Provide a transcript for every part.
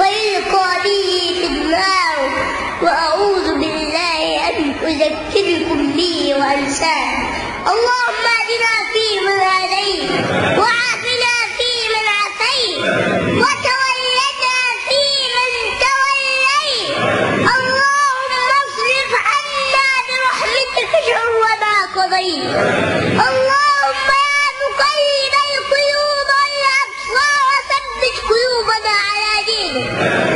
ويلقى به في النار، وأعوذ بالله أن أذكركم به وأنساه. اللهم اهدنا فيمن هديت، وعافنا فيمن عافيت، وتولنا فيمن توليت. اللهم اصرف عنا برحمتك شر ما قضيت. اللهم يا مقلب القلوب والأبصار ثبت قلوبنا على دينك،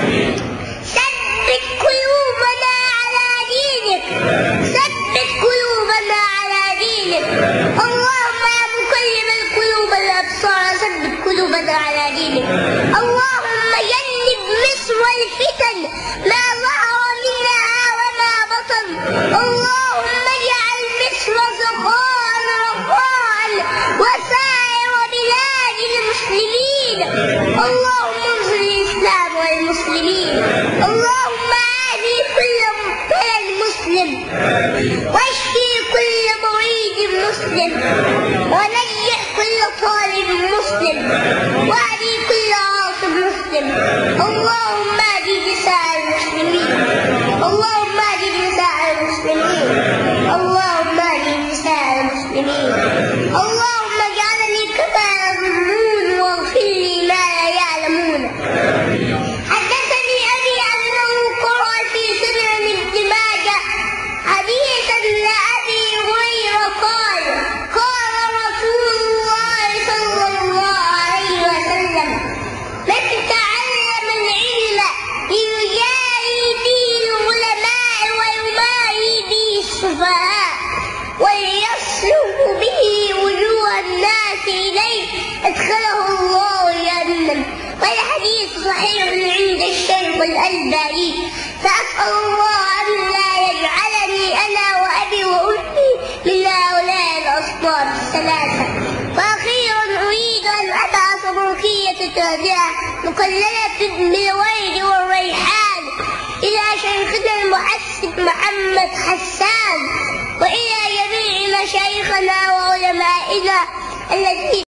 ثبت قلوبنا على دينك، ثبت قلوبنا على دينك. اللهم يا مقلب القلوب والأبصار ثبت قلوبنا على دينك. اللهم جنب مصر الفتن ما ظهر منها وما بطن. اللهم اجعل مصر سخاء رخاء وسائر بلاد المسلمين. اللهم انصر الإسلام والمسلمين. اللهم اهدي كل مبتلى مسلم، واشفي كل مريض مسلم، ونجح كل طالب مسلم، واهدي كل عاصم مسلم. اللهم اهدي نساء المسلمين. اللهم اهدي نساء المسلمين. اللهم اهدي نساء المسلمين. اللهم اجعلني كما يظنون واغفر لي ما لا يعلمون. حدثني أبي أنه قرأ في سنن ابن ماجه حديثا لأبي هريرة قال: قال رسول الله صلى الله عليه وسلم: من تعلم العلم ليجاري به العلماء ويماري به السفهاء وليصرف به وجوه الناس إليه أدخله الله جهنم. والحديث صحيح عند الشيخ الألباني. فأسأل الله أن لا يجعلني أنا وأبي وأمي من هؤلاء الأصناف الثلاثة. وأخيرا أريد أن أبعث برقية تهدئة مقللة بالورد والريحان إلى شيخنا المحسب محمد حسان، وإلى جميع مشايخنا وعلمائنا الذين